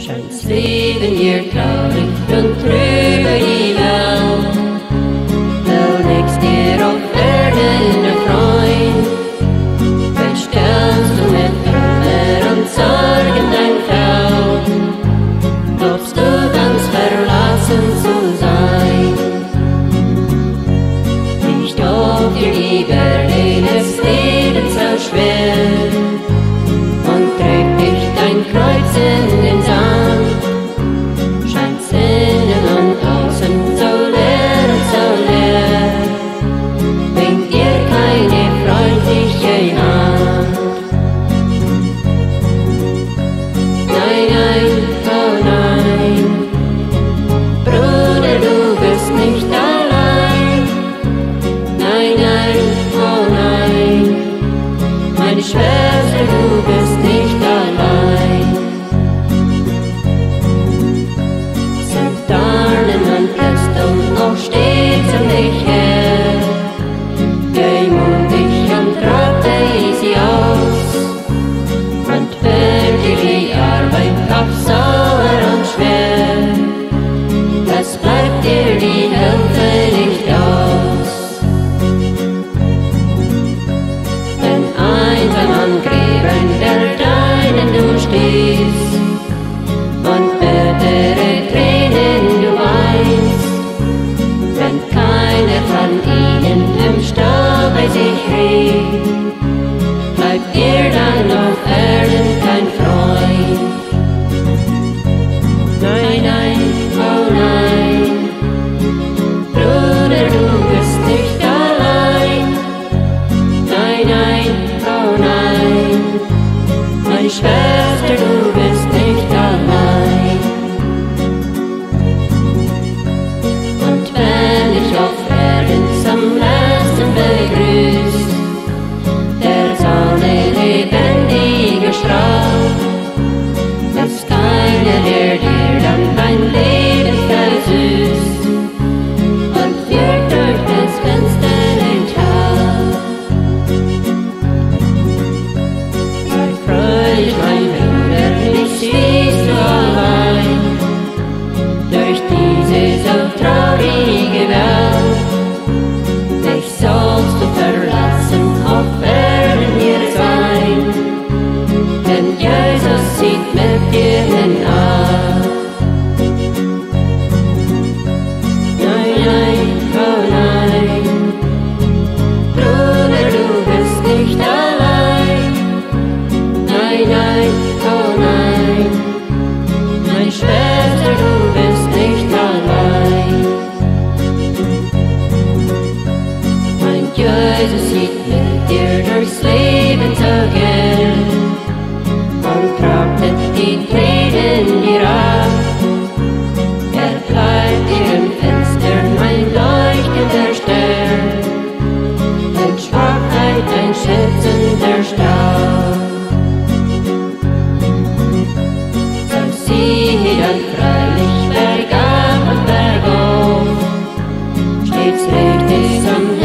Scheints Leben hier traurig und trübe die Welt. Du legst dir auf Erden der Freund, bestellst du mit Trümmer und Sorgen dein Feld, glaubst du ganz verlassen zu sein. Nicht auf dir die Bürde des Lebens so schwer und trägt dich dein Kreuz in den Sand. Scheints innen und außen so leer und so leer, bringt dir keine freundliche Hand. Nein, nein, oh nein, Bruder, du bist nicht allein. Nein, nein, oh nein, meine Schwester, du bist nicht allein. Sind Dornen und Disteln noch stets um dich her, geh mutig und trage sie aus. Und fällt dir die Arbeit auf sauer und schwer, das bleibt dir die Hilfe nicht aus. Denn einsam an Gräbern der Deinen du stehst und bittere Tränen du weinst, wenn keiner von ihnen im Stall bei sich ruht, bleibt dir dann auf Erden kein Freund. Nein, nein, oh nein, Bruder, du bist nicht allein. Nein, nein, oh nein, meine Schwester, du bist nicht allein. Und wenn ich auf Erden zum letzten begrüßt, der Sonne lebendiger Strahl, ist keiner, der dir dann dein Leben versüßt und führt durch das Fenster in Tal. Sei fröhlich, mein Bruder, nicht stehst du allein durch diese so traurige Welt. Dich sollst du verlassen, auf Erden hier sein, denn Jesus sieht mit dir hinab. Nein, nein, oh nein, Bruder, du bist nicht allein. Nein, nein, oh nein, meine Schwester, du bist nicht allein. Mein Jesus sieht mit dir durchs Leben so gern und trocknet die Tränen dir ab. Er bleibt dir im Fenster ein leuchtender Stern, in Schwachheit ein schützender Stab. So sieh dann freilich bergab und bergauf, stets richtig zum